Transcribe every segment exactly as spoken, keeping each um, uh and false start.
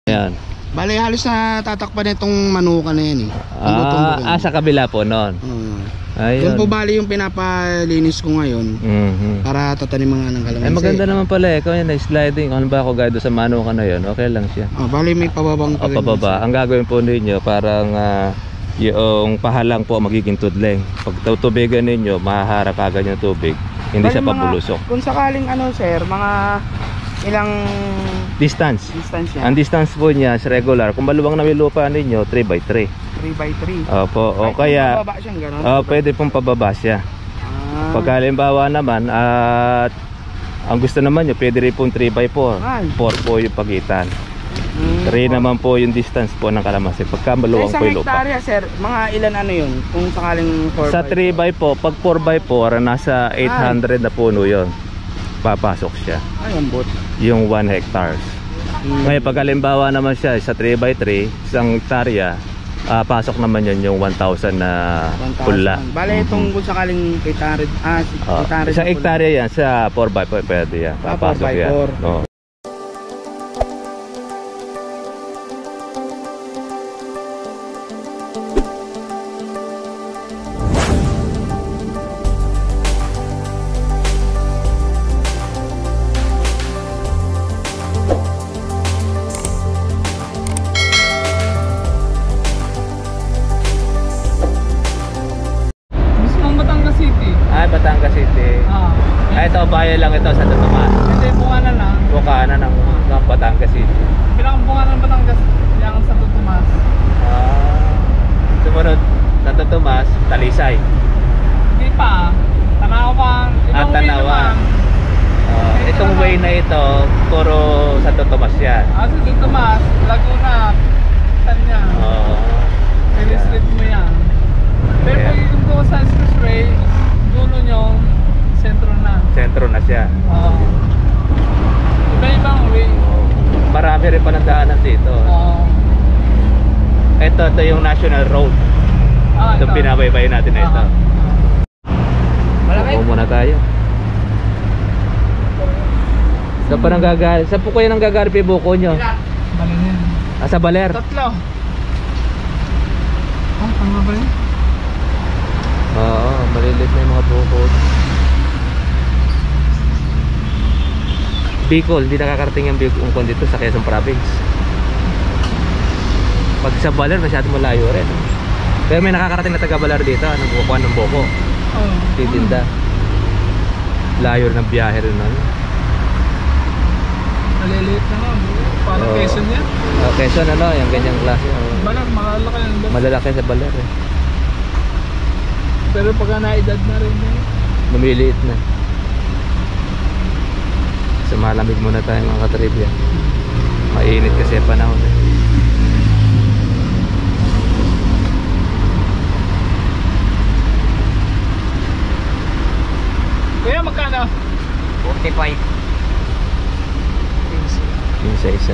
Ayan. Bale, halos na tatakpan itong manuka na yan eh. Ah, ah, sa kabila po noon. Hmm. Ayun. Doon po bali yung pinapalinis ko ngayon. Mm-hmm. Para tatanim mga ng kalamansi. Ay, maganda naman pala eh. Kung yun, sliding. Kung ba ako guide sa manuka na yun, okay lang siya. Oh, bali may pababang pa rin. O, pababa. Ang gagawin po ninyo, parang uh, yung pahalang po magiging tudleng. Pag tutubigan ninyo, mahaharap agad yung tubig. Hindi bali siya pabulusok. Mga, kung sakaling ano sir, mga ilang distance. Distance yan. Ang distance po niya is regular. Kung maluwang na may lupa ninyo, three by three. three by three. Opo, o kaya pababa siyang gano'n. Oh, pwede pong pababa siya. Ah. Pag halimbawa naman at uh, ang gusto naman nyo, pwede rin pong three by four. four po yung pagitan. Hmm. three naman po yung distance po ng kalamansi. Pagka maluwang po yung lupa. Sa hektarya sir, mga ilan ano yun? Kung sakaling four sa three by po, pag four by four, nasa eight hundred Ay. na puno yun. Papasok siya. Ay, ambot. Yung one hectares. Hmm. Ngayon, pag halimbawa naman siya sa three by three, isang hektarya, uh, pasok naman yun yung one thousand na pula. Bale, itong kung sakaling eight hundred, ah, uh, eight hundred isang hektarya yan, sa four by four pwede yan. Papasok ah, yan. No. Batangas City. Ah. Ah, ito bayan lang ito sa Totomas. Hindi, bunga na lang. Bunga na ng, ng Batangas City. Bilang bunga ng Batangas yung sa Totomas. Ah. Sumunod sa Totomas, Talisay. Hindi pa. Tanawan. Ah, Tanawan. Uh, itong way na ito, puro sa Totomas yan. Ah, sa Totomas, Laguna, Tanya. Oo. Pili street mo yan. Pero yeah. Yung doon sa expressway, dulo nyo, sentro na. Sentro na siya. Oo. Uh, Iba-ibang way. Marami rin pa ng daanan dito. Oo. Uh, ito, ito yung National Road. Ah, itong pinabaybay natin na ito. Malaki. Muna tayo. Saan pa nang gagal? Saan po kayo nang gagarip yung buko nyo? Baler. Ah, sa Baler? Tatlo. Ah, tama ba yun? Oo, malilit na yung mga buko. Bicol, hindi nakakarating yung Bicol dito sa Quezon Province. Pag sa Baler, masyadong malayo rin. Pero may nakakarating na taga Baler dito, nagbukuhan ng buko. Oo. Titinda. Layo ng biyahe rin nun. Maliliit na nga, parang oh. Quezon yan. Oh, Quezon ano, yung ganyang klase. Oh. Baler, malalaki yan. Malalaki sa Baler eh. Pero pagka naedad na rin eh. Lumiliit na. So malamig muna tayo mga katribya. Mainit kasi panahon eh. Kaya magkano? forty-five. Isa-isa.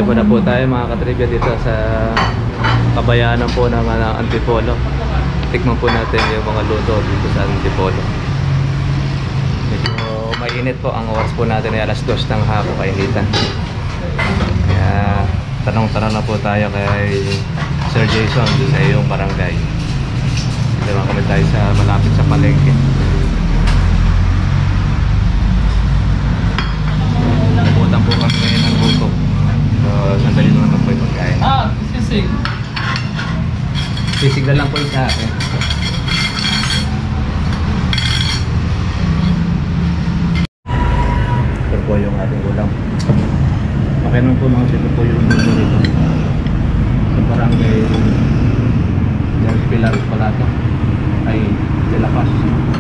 Arrive na po tayo mga katribya dito sa kabayanan po ng uh, Antipolo. Tikman po natin yung mga luto dito sa Antipolo. Medyo mainit po. Ang oras po natin ay alas dos ng hapon, kainitan. Kaya tanong-tanong na po tayo kay Sir Jason sa iyong barangay. Diba kami tayo sa malapit sa palengke. Nabutan po kami ngayon ng buto. So sandali naman po yung pagkain. Ah, sisig. Sisig na lang po yung sa akin. Ito po yung ating ulam. Makinom po mga dito po yung buto rito. Sa barangay Del Pilar pala ito. Ay, De La Paz.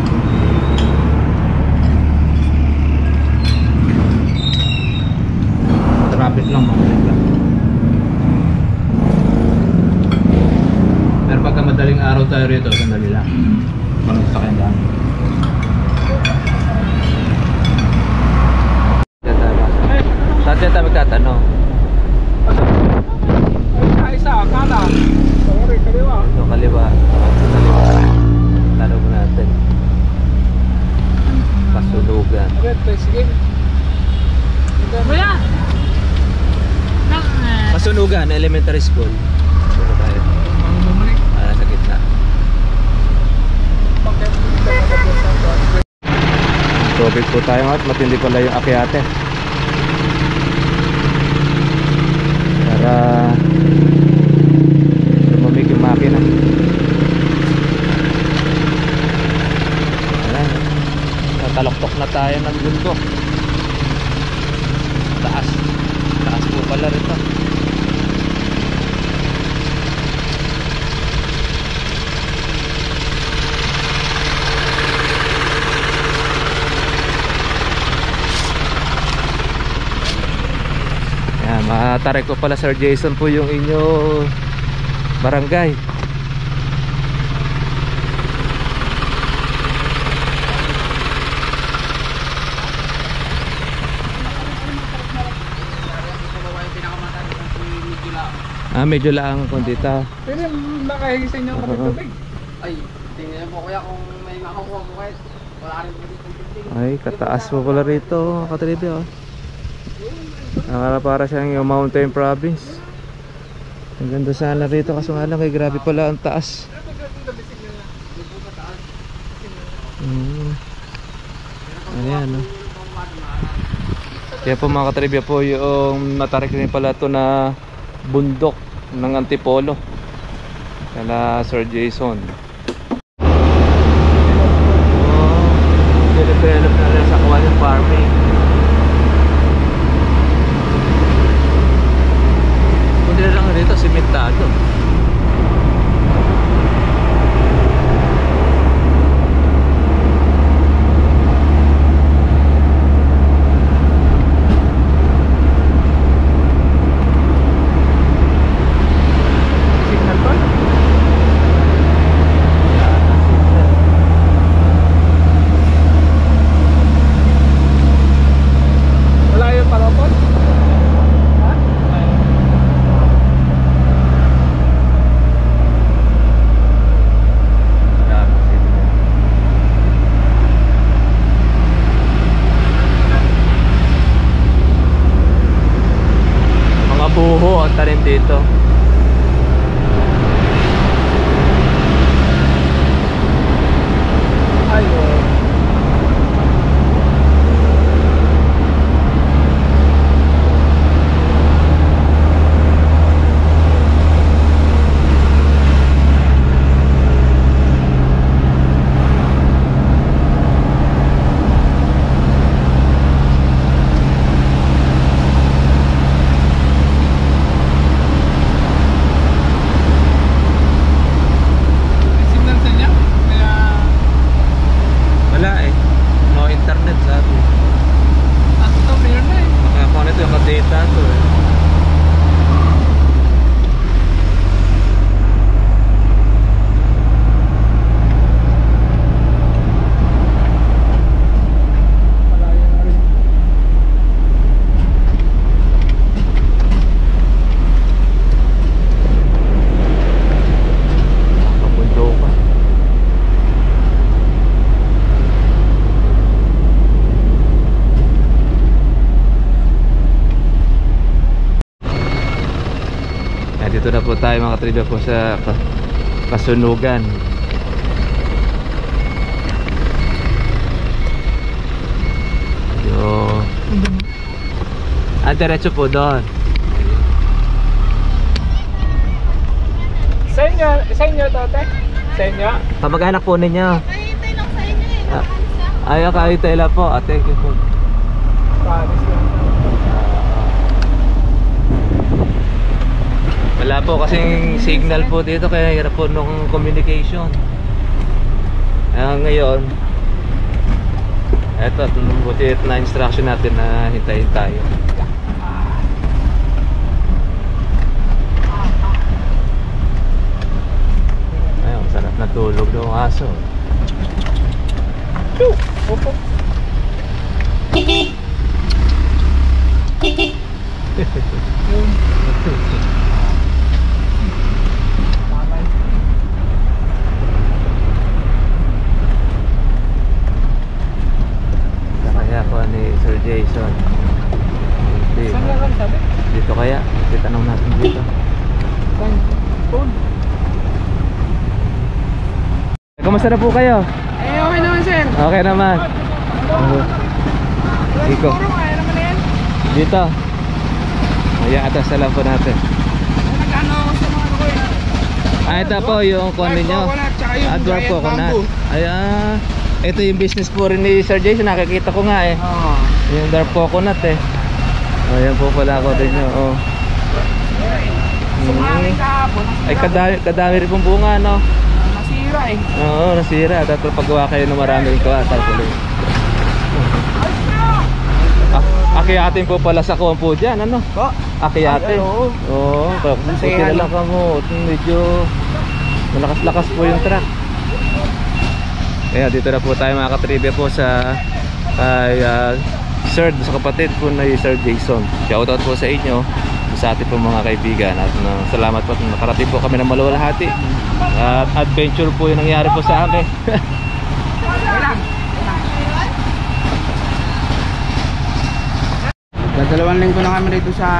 Traffic lang mga dito. Pero pagka madaling araw tayo rito, sandali lang. Parang sa kanya dami. Saan dyan tayo magtatanong? Ay, sa kanan. Sorry, kaliwa. Ito kaliwa. Ito kaliwa. Tanong po natin. Kasulugan. Red, sige. Kuya! Kasunugan, elementary school. Sino tayo? Ah, nasa gitna. Tubig po tayo at matindi pala yung akyate. Para lumamig yung makina. Ayan. Nataloktok na tayo ng bundok. Taas. Taas po pala rito. Ayan, matarik ko pala Sir Jason po yung inyo barangay. Ah, medyo lang kung dito. Pero nakahigisin niyo kami tubig. Ay, tingnan po kuya kung may makakuha po kahit wala rin po dito tubig. Ay, kataas po pala rito, katribi oh. Nakala para siyang yung Mountain Province. Ang ganda sana rito kaso nga lang, ay grabe pala ang taas. Mm. Ayan oh. Kaya po mga katribya po yung matarik rin pala ito na bundok ng Antipolo kala Sir Jason. Oh, develop na rin sa aquarium farming. Kundi na lang rito simentado. Buho ang tanim dito. Ayun. Dito na po tayo mga katribya po sa Kasunugan. Yo. Ah, diretso po doon. Sa inyo, sa inyo to, te? Sa inyo? Kamag-anak po ninyo. Kahintay lang sa inyo eh. Ah, Nakaalis lang. Ayaw kahit tayo po. Ah, thank you po. Paris lang. Wala po kasing signal po dito kaya hirap po nung communication. Kaya ngayon eto, buti na instruction natin na hintayin tayo. Ayun, sarap na tulog ng aso. Opo. Yung Kaya po ni Sir Jason. Hindi. saan lang kami sabi? Dito kaya? Titanong natin dito. Saan? Phone? Kumusta na po kayo? Eh, okay naman, sir. Okay naman. Iko. Kaya naman na yan. Dito. Ayan, atas na lang po natin. Nagkano ako sa mga ano ko eh. Ah, ito po yung kung Dwarf ninyo. coconut, tsaka yung Ah, dwarf giant coconut. bamboo. Ay, ah, ito yung business po rin ni Sir Jason. Nakikita ko nga eh. Oo. Yung dwarf coconut eh. Ayan po pala ako din nyo. Oh. Sumangin kahapon. Ay, kadami, kadami rin pong bunga, no? Masira eh. Oo, nasira. Tapos paggawa kayo ng maraming ito. Ah, tarpaulin. Ah, akiyatin po pala sa kuwan po dyan, ano? Po? Akiyatin. Ay, oo. Oo, kaya Kasi buti na ano- lang kamo. Medyo malakas-lakas po yung truck. Kaya dito na po tayo mga katribya po sa kay uh, Sir, sa kapatid po na Sir Jason. Shoutout po sa inyo, sa ating po mga kaibigan. At uh, salamat po at nakarating po kami ng maluwalhati. At adventure po yung nangyari po sa amin. Dalawang linggo na kami rito sa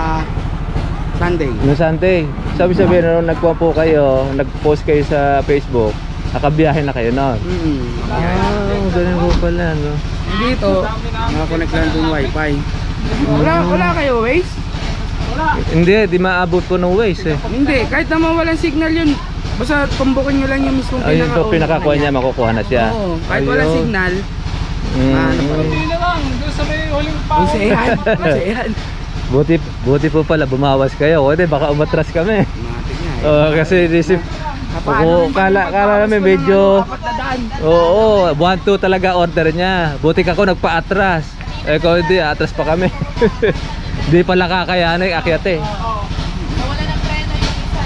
Sunday. No Sunday, sabi-sabi na nung nagkuha po kayo, nag-post kayo sa Facebook, nakabiyahe na kayo noon. Mm. Ah, ganun po pala, no? Dito, nakakonect lang yung wifi. Wala, wala kayo, Waze? Wala. Hindi, di maabot po ng Waze eh. Hindi, kahit naman walang signal yun. Basta tumbukin nyo lang yung mismong Ayun po, pinaka-on pinakakuha niya, makukuha na siya. Oo, kahit walang Ayun. signal. Mm. Ano pa rin? Hindi na lang. Doon sa may huling pa. Kasi yan, kasi yan. Buti, buti po pala, bumawas kayo. O, di, baka umatras kami. Matik nga eh. Oo, kasi isip, oo, kala, kala namin medyo, Apat na daan. oo, one two talaga order niya. Buti ka ko nagpa-atras. Eh, kung hindi, atras pa kami. Di pala kakayanin, akyat eh. Nawala ng preno yung isa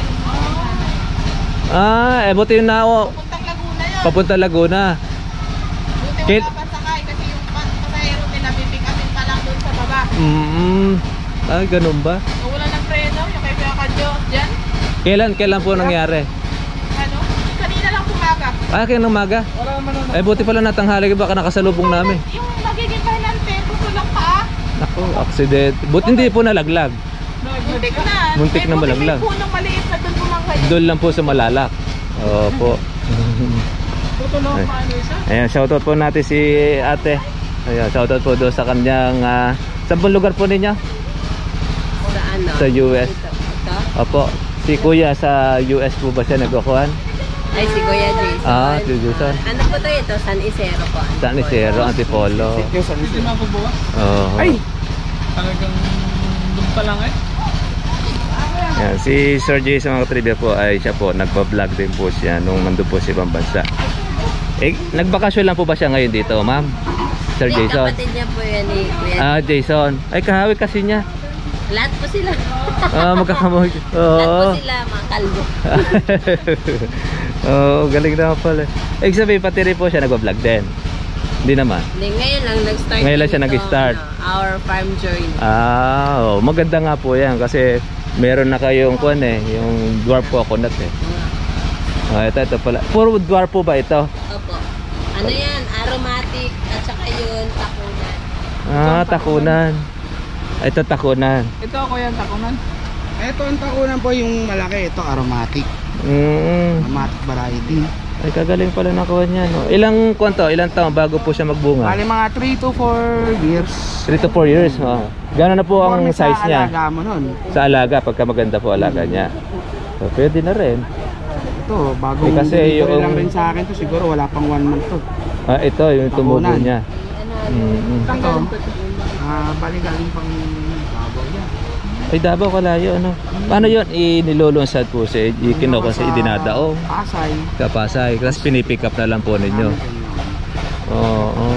yung Ah, eh, buti yun na ako. puntang Laguna yun. Papunta Laguna. Buti Kit- wala pa sakay kasi yung pa- pasahero nila bibigkasin pa lang doon sa baba. Mm, ah, ganun ba? Nawala ng preno yung kay Pia Kadyo dyan. Kailan, kailan po nangyari? Ano? Kanina lang pumaga. Ah, kaya ng maga? Wala naman ano. Eh, buti pala natanghali, baka nakasalubong namin. Yung magiging pahinante, tutulak pa. Ako, accident. Buti hindi po nalaglag. Muntik na. Muntik Eh, na buti malaglag. May punong maliit na doon bumangga yun. Doon lang po sa Malalak. Opo. Tutulong Ay. pa ano isa? Ayan, shoutout po natin si ate. Ayan, shoutout po doon sa kanyang uh, saan pong lugar po ninyo? Sa ano? Sa U S. Ito. Ito? Opo. Si Kuya sa U S po ba siya nagkukuhan? Ay, si Kuya Jason. Ah, si Jason. Ah, ano po to ito? San Isero po. San Isidro, Antipolo. Sityo sa Hindi mabubuwas. Oo. Ay! Talagang doon pa lang eh. Ayan, si Sir Jason mga trivia po ay siya po, nagpa-vlog din po siya nung nandun po sa ibang bansa. Eh, nagbakasyon lang po ba siya ngayon dito, ma'am? Sir Hindi, Jason? kapatid niya po yan ni Kuya. Ah, Jason. Ay, kahawi kasi niya. Lahat po sila. Ah, magkakamoy. Lahat Oo. po sila mga kalbo. Oo, galing na pala. Eh, sabihin, pati rin po siya nagpa-vlog din. Hindi naman. Hindi, ngayon lang nag-start. Ngayon lang siya itong, nag-start. ano, our farm journey. Ah, oh, maganda nga po yan kasi meron na kayong kuan eh, yung dwarf coconut eh. Ah, ito, ito pala. Puro dwarf po ba ito? Opo. Ano yan? Aromatic at saka yun, takunan. Ah, takunan. Ito takunan. Ito ako yan, takunan. Ito ang takunan po yung malaki. Ito aromatic. Mm. Aromatic variety. Ay, kagaling pala nakuha niya, no? Ilang kwanto, ilang taon bago po siya magbunga? Bali mga three to four years. three to four years, oh. Gano'n na po ang Conforme size sa niya? alaga mo nun. Sa alaga, pagka maganda po alaga niya. So, pwede na rin. Ito, bagong Eh, kasi delivery yung- lang rin sa akin to. Siguro wala pang one month to. Ah, ito, yung tumubo Takunan. niya. Mm-hmm. Ito, ah, bali galing pang babaw yan. Ay, Davao kalayo, ano? Paano yun? Inilulunsad po siya, ikino kasi Sa idinadao. Pasay. Kapasay, kasi pinipick up na lang po ninyo. Oo. Oh,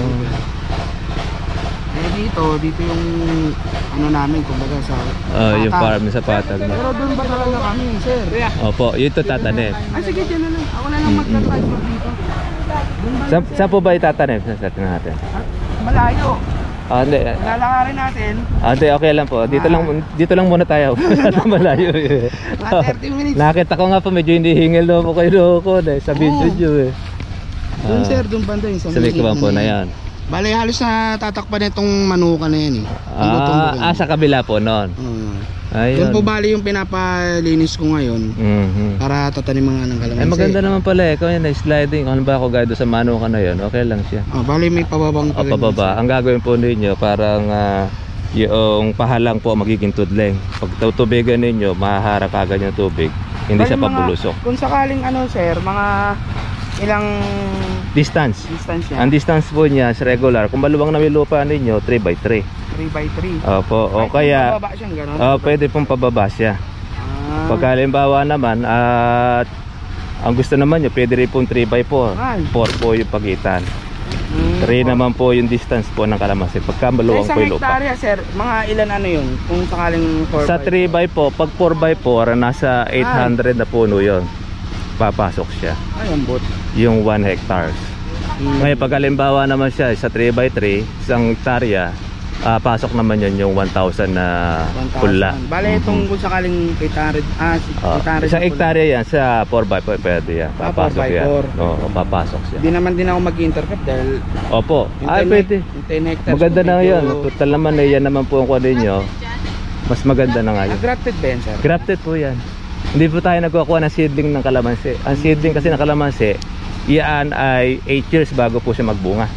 Eh dito, dito yung ano namin, kumbaga sa oh, yung Patag. farm sa Patag na. Pero doon ba talaga kami, sir? Opo, yun ito tatanim. Ay, sige, dyan na lang. Ako na lang magta-try mo dito. Doon ba? Sa, saan po ba itatanim? Sa atin natin. Ah, Malayo. Ah, hindi. Lalakarin natin. Ah, hindi, okay lang po. Dito lang dito lang muna tayo. Masyadong malayo eh. Mga thirty minutes. Nakita ko nga po medyo hinihingil daw po kayo ko eh, sa video Oo. nyo eh. Doon, Ah, sir, doon banda yung Sa may kubang po na yan. Bale, halos na tatakpan itong manuka na yan eh. Ah, ah, sa kabila po noon. Uh, Ayun. doon po bali yung pinapalinis ko ngayon Mhm. para tatanim mga ng kalamansi. Ay, maganda naman pala eh. Kung yan, sliding. Ano ba ako gado sa mano ka na yun? Okay lang siya. Oh, bali may pababang O pababa. Ang gagawin po ninyo parang ah, yung pahalang po magiging tudleng. Pag tutubigan ninyo, mahaharap agad yung tubig. Hindi siya pabulusok. Kung sakaling ano, sir, mga ilang Distance. distance niya? Ang distance po niya is regular. Kung maluwang na may lupa ninyo, three by three. three by three. Opo. O Ay, kaya, kung mababa siyang ganon? oh, pwede pong pababa siya. Ah. Pag halimbawa naman, at ang gusto naman nyo, pwede rin pong three by four. Ay. four po yung pagitan. Mm, three four. naman po yung distance po ng kalamansi. Pagka Sa maluwang isang po yung lupa. hektarya, sir, mga ilan ano yun? Kung sakaling four Sa by three by po, pag four by four, nasa eight hundred na puno yon. Papasok siya. Ay, ambot. Yung one hectares. Mm. Ngayon, pag halimbawa naman siya sa three by three, isang hektarya, ah, pasok naman yun yung one thousand na one thousand. pula. Bale, itong kung sakaling eight hundred, ah, Oh, eight hundred sa na pula. hektarya yan, sa four by four pwede yan. Ah, four Papasok by yan. four. Oo, papasok siya. Hindi naman din ako mag-intercap dahil Opo. yung Ay, ten pwede. Yung ten hectares. Maganda ko, na medyo- yun. Total naman eh, yan naman po ang kuha ninyo. Mas maganda na nga Ah, yun. grafted ba yan, sir? Grafted po yan. Hindi po tayo nagkukuha ng seedling ng kalamansi. Ang seedling kasi ng kalamansi, iyan ay eight years bago po siya magbunga.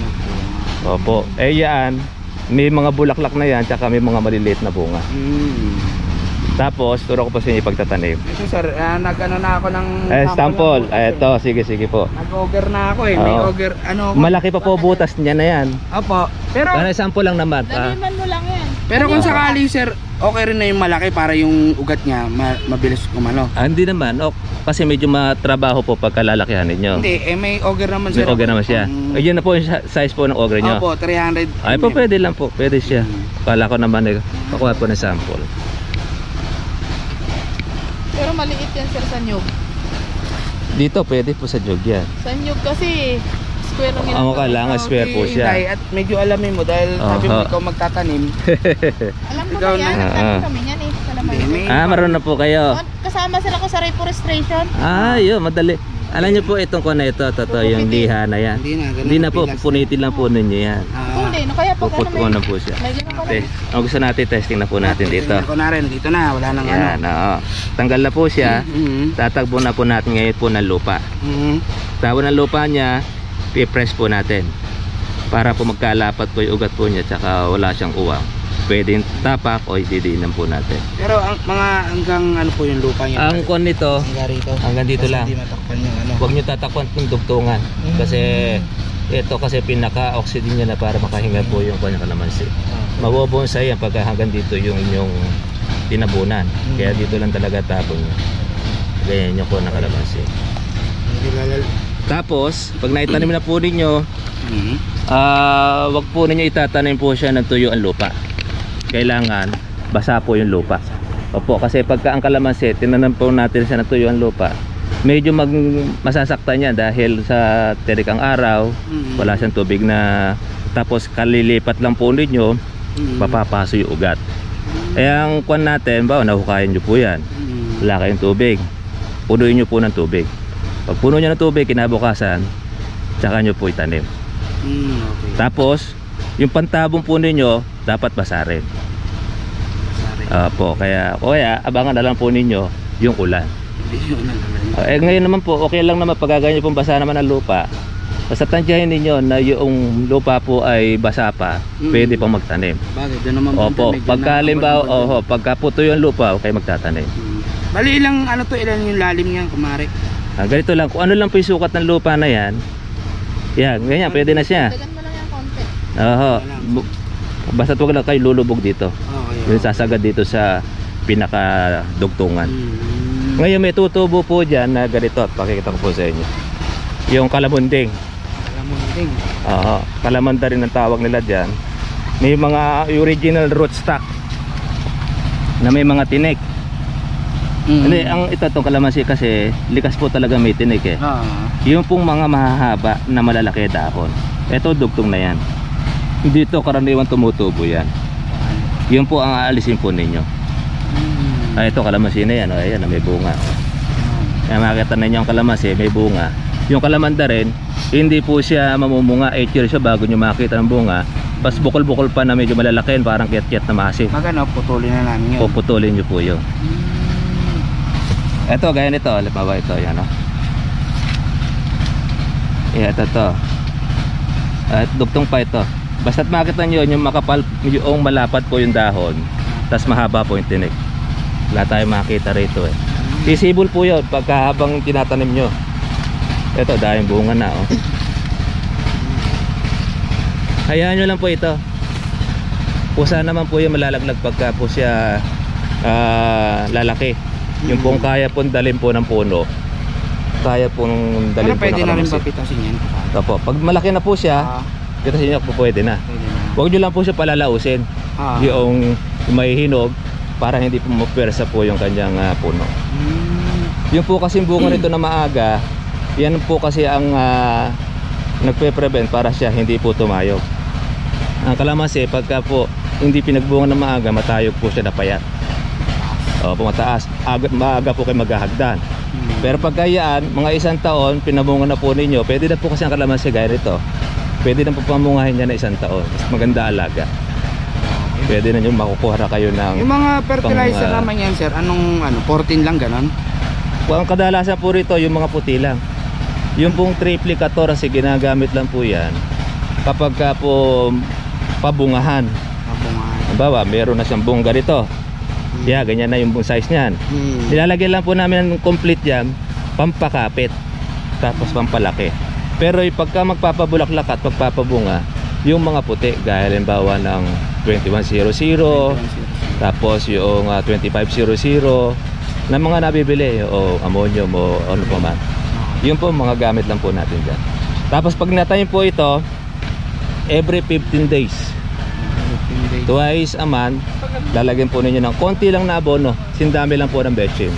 Opo. Eh yan, may mga bulaklak na yan, tsaka may mga maliliit na bunga. Mm. Tapos, turo ko po sa inyo pagtatanim. Ito, sir, ah, nag-ano na ako ng Eh, sample. ng butas, Eh, eh. ito, sige, sige po. Nag-auger na ako eh. May Oo. auger, ano ako. Malaki pa po butas niya na yan. Opo. Pero, Ano, sample lang naman. Ah, Laliman mo lang yan. pero kung sakali, sir, okay rin na yung malaki para yung ugat niya ma- mabilis kumano. ah, hindi naman. Oh, kasi medyo matrabaho po pagkalalakihan ninyo. Hindi, eh may auger naman, May sir. ogre naman siya. Um, Ayun na po yung sa- size po ng ogre nyo. Opo, three hundred. Ay po, pwede lang po. Pwede siya. Kala ko naman eh. Pakuha po ng sample. Pero maliit yan sir sa nyug. Dito, pwede po sa jug yan. Sa nyug kasi square lang Ang kailangan square po siya. At medyo alamin mo dahil sabi mo Aha. ikaw magtatanim. Alam ko Ikaw na yan. na. Nagtanim Ah. kami yan eh. Kalamay. Hindi, may- Ah, maroon na po kayo. Kasama sila ko sa reforestation. Ah, yun, madali. Alam niyo po itong ko na ito, totoo yung liha na yan. Hindi na, ganun Hindi na ang po, pilas. pupunitin lang po ninyo yan. Ah, Hindi, no, kaya pag ano Puput may... mo na po siya. May gano'n pala. Okay. Ang gusto natin, testing na po natin dito. Ako na rin, dito na, wala nang Yan, ano. oo. Tanggal na po siya. Mhm. Tatagbo na po natin ngayon po ng lupa. Mhm. Tabo ng lupa niya, i-press po natin. Para po magkalapat po yung ugat po niya, tsaka wala siyang uwang. Pwedeng tapak o ididiinan po natin. Pero ang mga hanggang ano po yung lupa niya? Ang kon nito, hanggang rito. hanggang dito Kasi lang. Hindi matakpan yung ano. Huwag nyo tatakpan itong dugtungan. Kasi ito kasi pinaka-oxygen niya na para makahinga po yung kanyang kalamansi. Mabobonsay yan pagka hanggang dito yung inyong tinabunan. Kaya dito lang talaga tapon niya. Ganyan yung kanyang kalamansi. Hindi lalal. Tapos, pag naitanim na po ninyo, Mhm. ah wag po ninyo itatanim po siya ng tuyo ang lupa. Kailangan basa po yung lupa. Opo, kasi pagka ang kalamansi, tinanim po natin siya ng tuyo ang lupa, medyo mag masasaktan niya dahil sa tirik ang araw, Mhm. wala siyang tubig na, tapos kalilipat lang po ninyo, Mhm. mapapaso yung ugat. Eh ang kwan natin, ba, nahukayan nyo po yan, Mhm. wala kayong tubig, punuin nyo po ng tubig. Pag puno nyo ng tubig, kinabukasan, tsaka nyo po itanim. Mhm, okay. Tapos yung pantabong po ninyo dapat basa rin. Sorry. Opo, kaya, o kaya abangan na lang po ninyo yung ulan. Yun na naman. Eh ngayon naman po, okay lang naman pag ganyan pong basa naman ang lupa. Basta tansyahin ninyo na yung lupa po ay basa pa, Mm. pwede pang magtanim. Bagay, doon naman Opo, medyo pagka nakakabal- halimbawa, oho, pagka puto yung lupa, okay magtatanim. Hmm. Bali ilang ano to, ilan yung lalim niyan, kumare? Ah, ganito lang, kung ano lang po yung sukat ng lupa na yan, yan, ganyan, pwede na siya. Dagan mo lang yung konti. Oho, bu- basta huwag lang kayo lulubog dito. Okay. Yung sasagad dito sa pinakadugtungan. Hmm. Ngayon may tutubo po dyan na ganito, at pakikita ko po sa inyo. Yung kalamunding. Alam mo natin. Oo, kalamanda rin ang tawag nila dyan. May mga original rootstock na may mga tinik. Hmm. Hindi, ang ito itong kalamansi kasi likas po talaga may tinik eh. Ah. Yung pong mga mahahaba na malalaki dahon, ito dugtong na yan. Dito karaniwan tumutubo yan. Yun po ang aalisin po ninyo. Hmm. Ah, ito kalamansi na yan, oh, ayan, may bunga. Kaya makikita ninyo ang kalamansi, may bunga. Yung kalamanda rin, hindi po siya mamumunga, eight years siya bago nyo makita ng bunga. Pas bukol-bukol pa na medyo malalakin, parang kiyat-kiyat na massive. Magano, putulin na namin yun. Puputulin nyo po yun. Ito, gaya nito, halimbawa ito, yan o. Yeah, ito to. At dugtong pa ito. Basta't makita nyo yung makapal, yung malapad po yung dahon, tas mahaba po yung tinik. Wala tayong makita rito eh. Sisibol po yun pagka habang tinatanim nyo. Ito, dahil bunga na oh. Hayaan nyo lang po ito. Pusa naman po yung malalaglag pagka po siya ah, lalaki. Yung pong kaya pong dalhin po ng puno, kaya pong dalhin Pero po ng pwede na rin kalamansi. papitasin yan. Opo, pag malaki na po siya, Ah, kita niyo po pwede na. pwede na. Huwag nyo lang po siya palalausin. Ah. Yung may hinog para hindi po mapersa po yung kanyang ah, puno. Hmm. Yung po kasing bunga nito na maaga, yan po kasi ang uh, nagpe-prevent para siya hindi po tumayog. Ang kalamansi pagka po hindi pinagbunga na maaga, matayog po siya na payat. O, pumataas. Aga, maaga po kayo maghahagdan. Hmm. Pero pagka yan, mga isang taon, pinabunga na po ninyo, pwede na po kasi ang kalamansi gaya nito. Pwede na po pamungahin niya na isang taon. Mas maganda alaga. Pwede na nyo makukuha na kayo ng... Yung mga fertilizer Pang, ah, naman yan, sir, anong ano, fourteen lang ganon? Ang kadalasan po rito, yung mga puti lang. Yung pong triplicator kasi ginagamit lang po yan kapag ka po pabungahan. Kabungahan. Halimbawa, meron na siyang bunga rito. Yeah, ganyan na yung size niyan. Hmm. Nilalagyan lang po namin ng complete yan, pampakapit, tapos pampalaki. Pero yung pagka magpapabulaklak at magpapabunga, yung mga puti, gaya halimbawa ng twenty-one hundred, tapos yung uh, twenty-five hundred, na mga nabibili, o ammonium o ano pa man. Yun po mga gamit lang po natin dyan. Tapos pag natanim po ito, every fifteen days, twice a month, lalagyan po ninyo ng konti lang na abono, sindami lang po ng betchin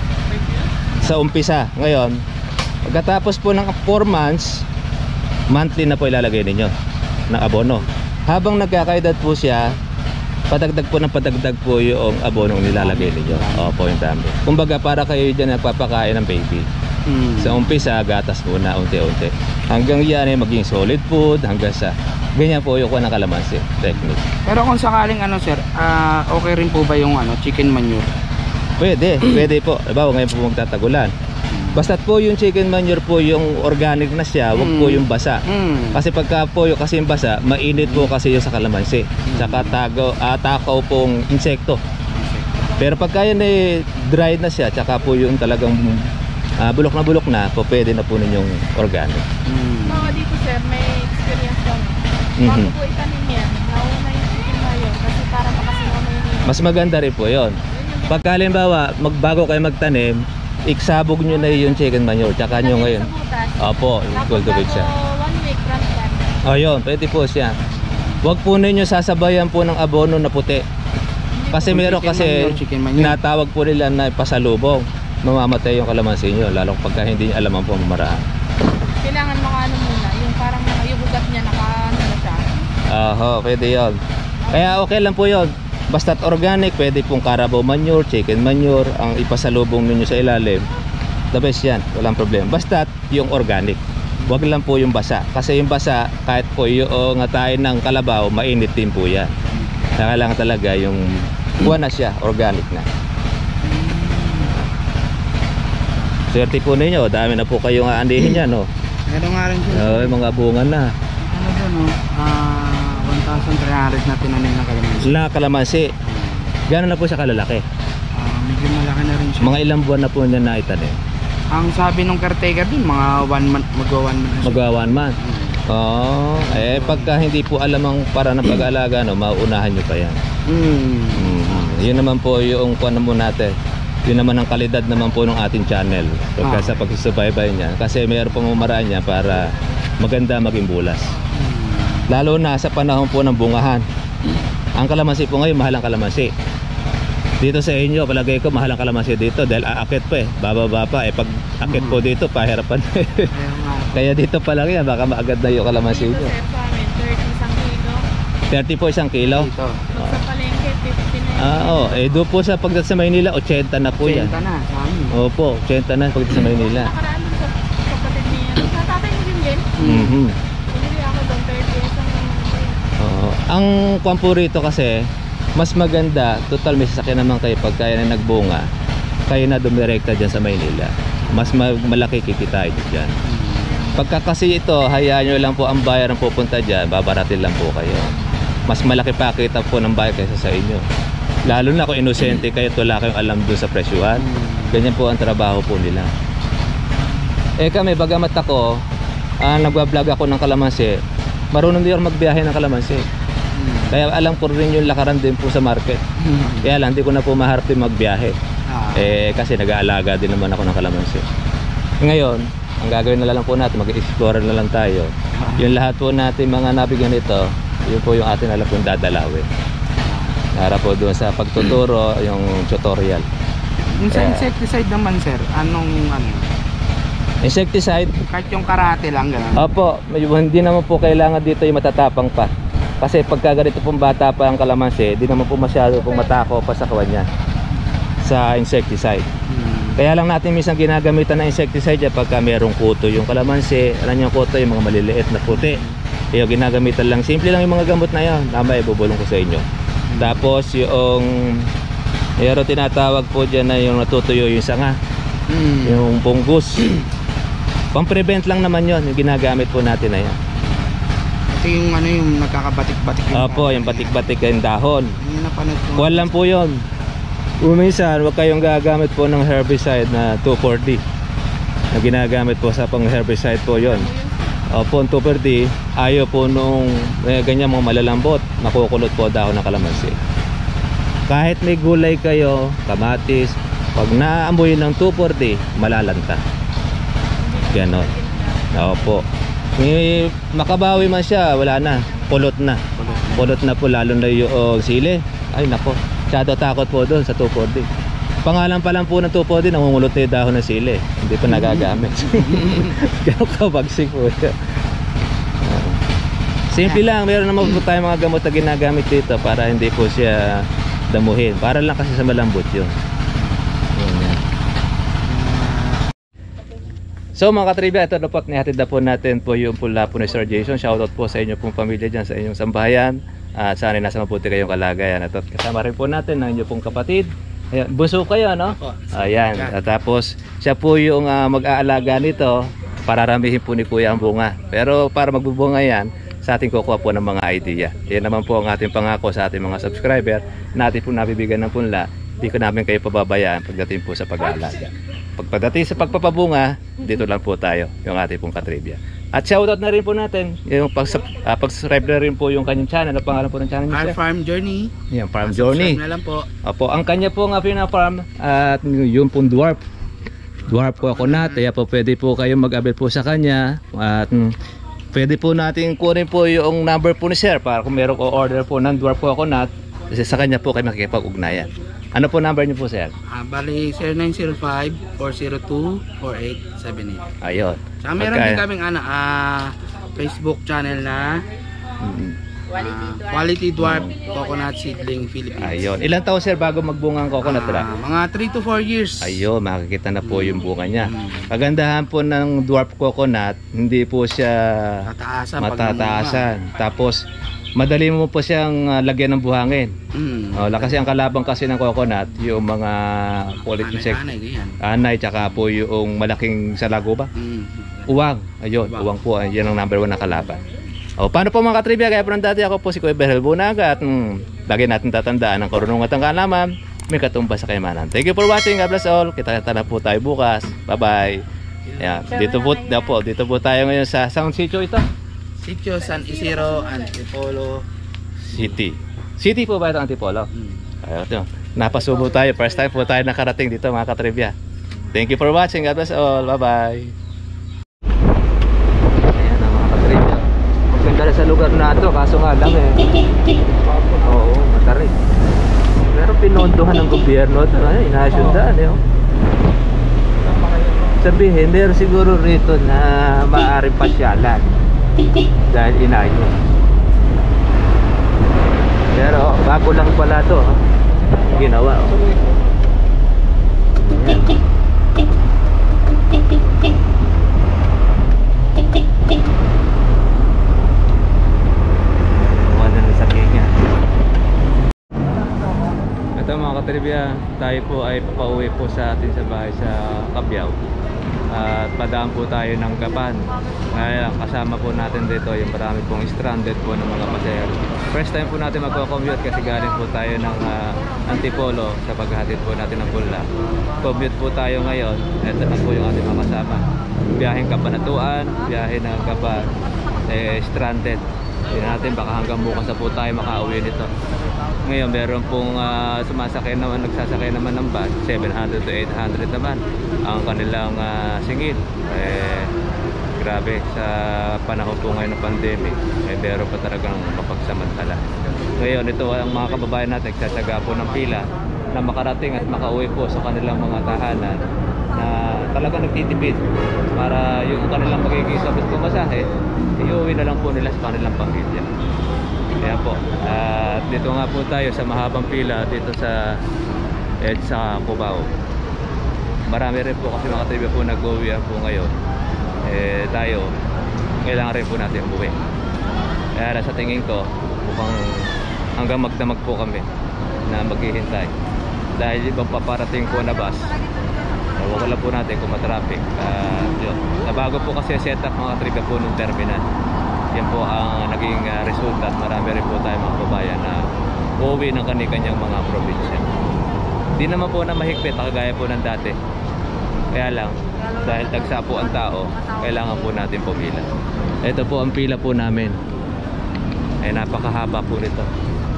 sa umpisa. Ngayon, pagkatapos po ng four months, monthly na po ilalagay ninyo ng abono. Habang nagkakaedad po siya, padagdag po ng padagdag po yung abonong nilalagay ninyo. Opo, yung dami. Kumbaga para kayo dyan nagpapakain ng baby. Hmm. Sa umpisa, gatas muna unti-unti. Hanggang yan ay maging solid food, hanggang sa ganyan po yung kuha ng kalamansi technique. Pero kung sakaling ano, sir, ah, okay rin po ba yung ano, chicken manure? Pwede, pwede po. Diba, ngayon po magtatagulan. Basta't po yung chicken manure po yung organic na siya, wag po Mm. yung basa. Hmm. Kasi pagka po yung kasi yung basa, mainit po kasi yung sa kalamansi. Tsaka tago, ah, takaw pong insekto. Pero pagka yan ay dried na siya, tsaka po yung talagang ah, bulok na bulok na, po pwede na po ninyong organic. Hmm. Mga dito sir, may experience kami. Mhm. Bago po itanim yan, nauna yung chicken mayo kasi para makasinama yung Mas maganda rin po yon. Pagka halimbawa, magbago kayo magtanim, iksabog nyo na yung chicken manure, tsaka nyo ngayon. Sa butas. Opo, Tapos cultivate siya. bago one week transplant. O yun, pwede po siya. Huwag po ninyo sasabayan po ng abono na puti. Kasi meron Chicken kasi manure, chicken manure. natawag po nila na pasalubong. Mamamatay yung kalamansi nyo, lalo pagka hindi nyo alam ang pamamaraan. Kailangan mga ano muna, yung parang yung ugat niya naka ano na siya. Oho, pwede yun. Kaya okay lang po yun. Basta't organic, pwede pong carabao manure, chicken manure, ang ipasalubong ninyo sa ilalim. The best yan, walang problema. Basta't yung organic. Huwag lang po yung basa. Kasi yung basa, kahit po yung ngatain ng kalabaw, mainit din po yan. Kailangan talaga yung kuha na siya, organic na. Swerte po ninyo, dami na po kayong aandihin niya, no? Meron nga rin siya. Oo, mga bunga na. Ano ba no? Ah, one thousand three hundred na tinanim na kalamansi. Na kalamansi. Gano'n na po siya kalalaki? Ah, medyo malaki na rin siya. Mga ilang buwan na po niya naitanim? Ang sabi nung caretaker din, mga one month, magwa one month. Magwa one month. Oo, oh, eh pagka hindi po alam ang para ng pag-aalaga, no, mauunahan nyo pa yan. Mm. Mm, yun naman po yung kuwan mo natin. Yun naman ang kalidad naman po ng ating channel pagka Ah. sa pagsusubaybay niya. Kasi mayroon pong umaraan niya para maganda maging bulas. Lalo na sa panahon po ng bungahan. Ang kalamansi po ngayon, mahal ang kalamansi. Dito sa inyo, palagay ko mahal ang kalamansi dito dahil aakit pa eh, bababa pa eh. Pag akit po dito, pahirapan. Ayun nga. Kaya dito pa lang yan, baka maagad na yung kalamansi Dito nyo. sir sa amin, thirty isang kilo. thirty po isang kilo. Dito. Pag sa palengke, fifty na yun. Ah, oh, eh doon po sa pagdating sa Maynila, eighty na po yan. Benta na sa amin. Opo, eighty na pagdating sa Maynila. Nakaraan dun sa kapatid niya. Sa tatay mo din din. Mhm. Pinili ako doon, thirty isang Oo. Ang kwan po rito kasi, mas maganda, total may sasakyan naman kayo pag kaya na nagbunga, kayo na dumirekta dyan sa Maynila. Mas ma- malaki kikitain nyo dyan. Pagka kasi ito, hayaan nyo lang po ang buyer ang pupunta dyan, babaratin lang po kayo. Mas malaki pa kita po ng buyer kaysa sa inyo. Lalo na kung inosente kayo, wala kayong alam doon sa presyuhan. Ganyan po ang trabaho po nila. Eh kami, bagamat ako, ah, nagbablog ako ng kalamansi, marunong din ako magbiyahe ng kalamansi. Kaya alam ko rin yung lakaran din po sa market. Kaya lang, hindi ko na po maharap din magbiyahe. Ah. Eh, kasi nag-aalaga din naman ako ng kalamansi. Ngayon, ang gagawin na lang po natin, mag-explore na lang tayo. Yung lahat po natin mga nabigyan nito, yun po yung atin alam kong dadalawin. Para po doon sa pagtuturo, yung tutorial. Yung sa Kaya- insecticide naman sir, anong ano? Insecticide, Kahit yung karate lang gano'n. opo, may- hindi naman po kailangan dito yung matatapang pa. Kasi pagka ganito pong bata pa ang kalamansi, di naman po masyado pong matako pa sa kawan niya sa insecticide. Hmm. Kaya lang natin minsan ginagamitan ng insecticide yan pagka merong kuto yung kalamansi. Alam yung kuto, yung mga maliliit na puti. Kaya ginagamitan lang, simple lang yung mga gamot na yan. Tama, ibubulong ko sa inyo. Tapos yung mayroon tinatawag po dyan na yung natutuyo yung sanga, Hmm. yung pungus. Pang-prevent lang naman yon yung ginagamit po natin na yan. Ito yung ano yung nagkakabatik-batik yung Opo, yung batik-batik yung dahon. Yung napanood ko. Kuwan lang po yun. Uminsan, huwag kayong gagamit po ng herbicide na two four D na ginagamit po sa pang herbicide po yon. Opo, ang two four D ayaw po nung eh, ganyan mga malalambot, nakukulot po dahon ng kalamansi. Kahit may gulay kayo, kamatis, pag naamoy ng two four D, malalanta. Ganon. Opo. May makabawi man siya, wala na, pulot na. Pulot na po, lalo na yung sili. Ay nako, masyado takot po doon sa two four D. Pangalan pa lang po ng two four D, nangungulot na yung dahon ng sili. Hindi pa nagagamit. Gano'n kabagsik po siya. Uh, simple lang, meron naman po tayong mga gamot na ginagamit dito para hindi po siya damuhin. Para lang kasi sa malambot yun. Yun yan. So mga katribya, ito na po at nihatid na po natin po yung pula po ni Sir Jason. Shoutout po sa inyo pong pamilya dyan, sa inyong sambahayan. At uh, sana nasa mabuti kayong kalagayan. At kasama rin po natin ang inyong pong kapatid. Ayan, bunso kayo, no? Ayan. At tapos siya po yung uh, mag-aalaga nito. Pararamihin po ni Kuya ang bunga. Pero para magbubunga yan, sa ating kukuha po ng mga idea. Yan naman po ang ating pangako sa ating mga subscriber. Natin po nabibigyan ng punla. Hindi ko namin kayo pababayaan pagdating po sa pag-aalaga. Pagpadating sa pagpapabunga, dito lang po tayo, yung ating pong katribya. At shoutout na rin po natin, yung pag, uh, pag-subscribe na rin po yung kanyang channel. Ang pangalan po ng channel Our niya? Farm Journey. Yung Farm Journey. Subscribe na lang po. Opo, ang kanya po nga pina-farm at yung pong dwarf. Dwarf coconut, kaya po pwede po kayong mag-abel po sa kanya. At mm, pwede po natin kunin po yung number po ni Sir para kung meron ko order po ng dwarf coconut, kasi sa kanya po kayo makikipag-ugnayan. Ano po number niyo po, Sir? Ah, bali zero nine zero five, four zero two, four eight seven eight. Ayun. Saka meron Pagka- din kaming ano, ah, Facebook channel na Mm. Quality Dwarf Coconut Seedling Philippines. Ayun. Ilang taon, Sir, bago magbunga ang coconut ra? Ah, mga three to four years. Ayun, makikita na po yung bunga niya. Kagandahan po ng dwarf coconut, hindi po siya Tataasan. pag matataasan. Tapos, madali mo po siyang uh, lagyan ng buhangin. Mm. Oh, kasi ang kalabang kasi ng coconut, yung mga quality insect. Anay, ganyan. Anay, tsaka po yung malaking salago ba? Mm. Uwang. Ayun, uwang, uwang po. Yan ang number one na kalaban. O, paano po mga katribya? Kaya po ng dati ako po si Kuya Berhel Bunaga at hmm, lagi natin tatandaan ang karunungan at ang kaalaman, may katumbas sa kayamanan. Thank you for watching. God bless all. Kita-kita na po tayo bukas. Bye-bye. Yeah. Dito po, dito po, dito po tayo ngayon sa Sound Sitio ito. Sitio San Isidro, Antipolo City. City po ba ito, Antipolo? Mm. Ayun, ito. Napasubo tayo. First time po tayo nakarating dito mga katribya. Thank you for watching. God bless all. Bye-bye. Ayan ang mga katribya. Maganda sa lugar na ito. Kaso nga lang eh. Oo, matarik. Pero pinondohan ng gobyerno ito. Ay, inasyundaan eh. Oh. Sabihin, meron siguro rito na maaaring pasyalan. Dahil inayon. Pero bago lang pala ito. Oh. Ginawa. Oh. Ayan. Ito mga katribya, tayo po ay papauwi po sa atin sa bahay sa Cabiao. At padaan po tayo ng Gapan. Kaya kasama po natin dito yung marami pong stranded po ng mga pasahero. First time po natin magko-commute kasi galing po tayo ng uh, Antipolo sa paghahatid po natin ng Bula. Commute po tayo ngayon. Ito na po yung ating mga kasama. Biyaheng Kabanatuan, biyahe ng Gapan, eh, stranded. Hindi natin baka hanggang bukas na po tayo makauwi nito. Ngayon meron pong uh, sumasakay naman, nagsasakay naman ng bus, seven hundred to eight hundred naman ang kanilang uh, singil. Eh, grabe, sa panahon po ngayon ng pandemic, eh, meron pa talagang mapagsamantala. Ngayon ito ang mga kababayan natin, nagsasaga po ng pila na makarating at makauwi po sa kanilang mga tahanan na talagang nagtitipid para yung kanilang magiging sabit po masahe, iuwi na lang po nila sa kanilang pamilya. Kaya po, at uh, dito nga po tayo sa mahabang pila dito sa eh, sa Cubao. Marami rin po kasi mga trivia po nag-uwian po ngayon. Eh, tayo, kailangan rin po natin umuwi. Kaya sa tingin ko, mukhang hanggang magdamag po kami na maghihintay. Dahil ibang paparating po na bus, wala lang po natin kung matraffic. Uh, yun. Nabago po kasi setup mga trivia po ng terminal. Yan po ang naging uh, resulta at marami rin po tayo mga kababayan na uuwi ng kani-kanyang mga probinsya. Di naman po na mahigpit kagaya po ng dati. Kaya lang, dahil tagsa po ang tao, kailangan po natin pumila. Ito po ang pila po namin. Ay napakahaba po nito.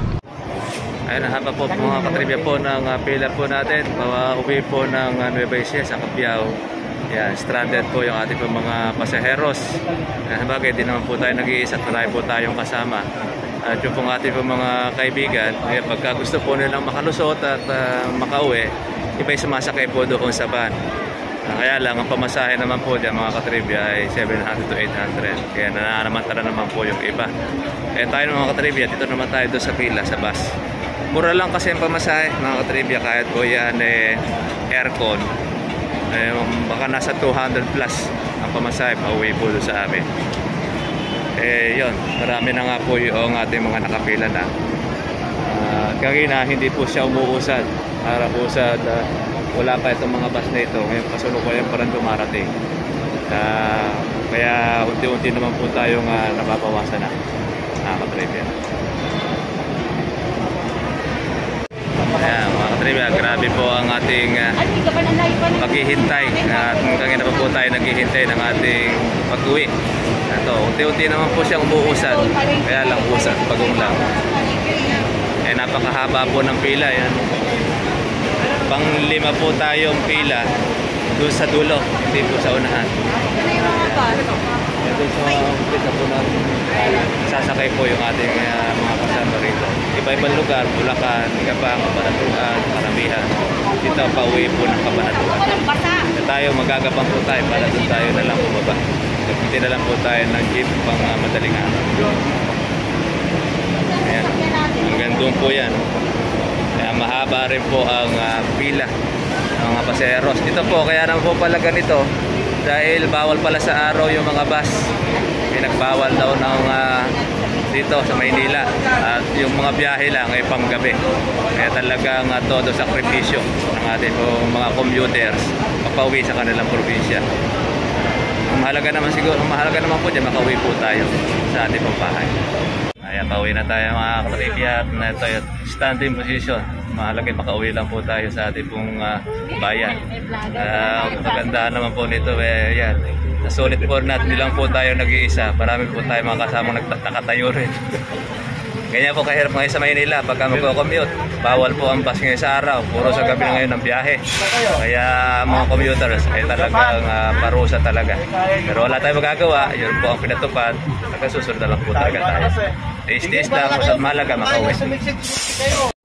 Ayun, haba po mga katribya po ng uh, pila po natin. Pauwi po ng uh, Nueva Ecija sa Cabiao. Yan, stranded po yung ating po mga pasaheros. Uh, bagay, di naman po tayo nag-iisa at marami po tayong kasama. At yung pong ating po mga kaibigan, eh, pagka gusto po nilang makalusot at uh, makauwi, iba'y sumasakay po doon sa van. Uh, kaya lang, ang pamasahe naman po dyan mga katribya ay seven hundred to eight hundred. Kaya nananamantala naman po yung iba. Kaya tayo mga katribya, dito naman tayo doon sa pila, sa bus. Mura lang kasi ang pamasahe mga katribya, kahit po yan eh, aircon. Eh, baka nasa two hundred plus ang pamasahe pauwi po doon sa amin. Eh yun, marami na nga po yung ating mga nakapila na uh, kagina hindi po siya umuusad para po sa uh, wala pa itong mga bus na ito. Ngayon kasalukuyan pa rin dumarating. Uh, kaya unti-unti naman po tayong uh, nababawasan na nakakatribya. Ayan, mga katribya, grabe po ang ating uh, paghihintay. At kanina pa po tayo naghihintay ng ating pag-uwi. Ito, unti-unti naman po siyang umuusad. Kaya lang usad, pagong lang. Eh, napakahaba po ng pila. Yan. Pang lima po tayong pila doon sa dulo, hindi po sa unahan. Doon sa umpisa po natin, sasakay po yung ating uh, mga kasama rito. Iba-ibang lugar, Bulacan, Gapang, Kabanatuan, Karamihan. Dito pauwi po ng Kabanatuan. So tayo, magagapang po tayo para doon tayo na lang bumaba. Nagpiti na lang po tayo ng jeep pang uh, madaling araw. Ayan, hanggang doon po yan. Kaya mahaba rin po ang uh, pila ng mga paseros. Ito po, kaya naman po pala ganito. Dahil bawal pala sa araw yung mga bus. Pinagbawal daw ng uh, dito sa Maynila. At yung mga biyahe lang ay panggabi. Kaya talagang uh, todo sakripisyo ng ating mga commuters magpauwi sa kanilang probinsya. Ang mahalaga naman siguro, ang mahalaga naman po dyan, makauwi po tayo sa ating pong bahay. Ayan, pauwi na tayo mga katripya at na ito yung standing position. Mahalaga makauwi lang po tayo sa ating pong uh, bayan. Uh, Kagandahan naman po nito, eh, yan. Nasulit po natin, hindi lang po tayo nag-iisa. Marami po tayo mga kasamang nakatayo rin. Ganyan po kahirap ngayon sa Maynila pagka magko-commute. Bawal po ang bus ngayon sa araw. Puro sa gabi na ngayon ng biyahe. Kaya mga commuters ay talagang uh, parusa talaga. Pero wala tayong magagawa. Yun po ang pinatupad. Nagkasusunod na lang po talaga tayo. Taste-taste lang. Mahalaga makauwi.